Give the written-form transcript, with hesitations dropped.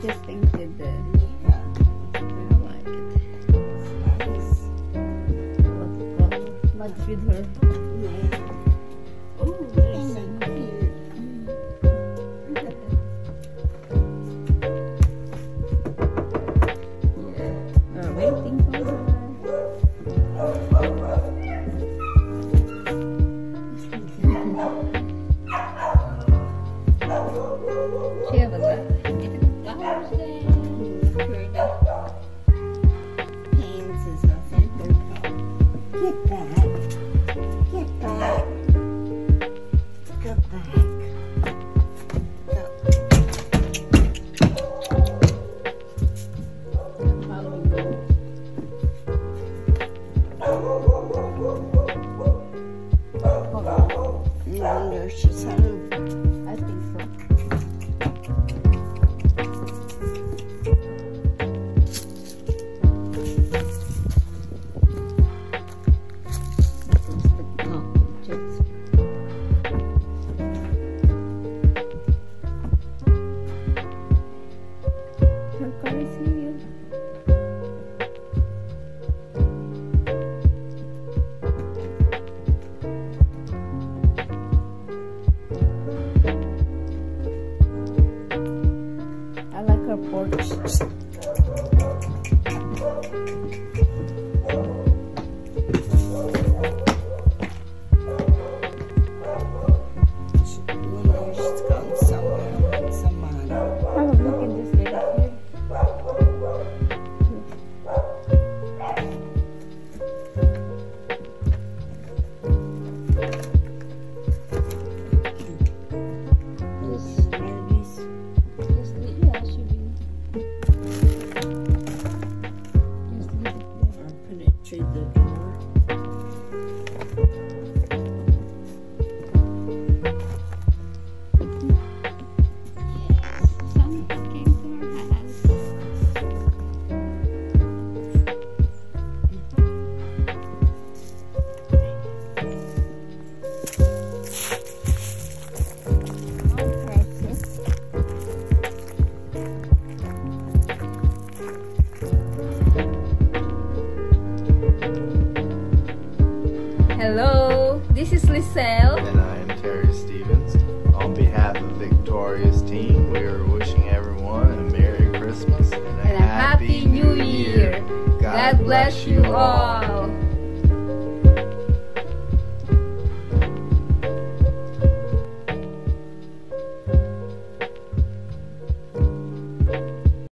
just painted the. Yeah. I like it. Nice. What color? Match with her. Yeah. Oh, they're so cute. Waiting for her. She have a lot. Flowers there. Where the hands is a favorite color. Get back. Get back. Go back. Go. I wonder if she's home. I think so. No, just. Her car is here. I like her porch. She's gone somewhere with somebody. Probably can just leave it here. Just, Babies. just leave, yeah, should be. Just leave it there. Or put it through the door. Yes, Santa came to our house. Come on, precious. Hello, this is Liselle. And I am Terry Stevens. On behalf of Victoria's team, we are wishing everyone a Merry Christmas and a And a Happy New Year. God bless you all.